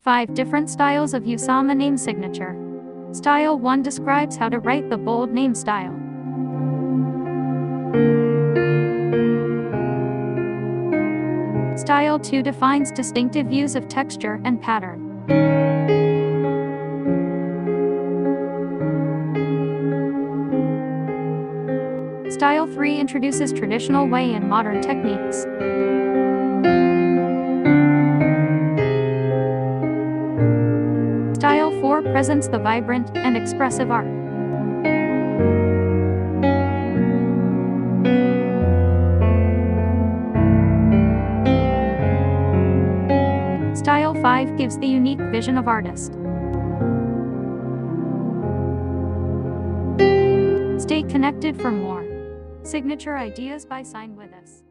5 different styles of Usama name signature. Style 1 describes how to write the bold name style. Style 2 defines distinctive use of texture and pattern. Style 3 introduces traditional way and modern techniques. Style 4 presents the vibrant and expressive art. Style 5 gives the unique vision of artist. Stay connected for more signature ideas by Signwithus.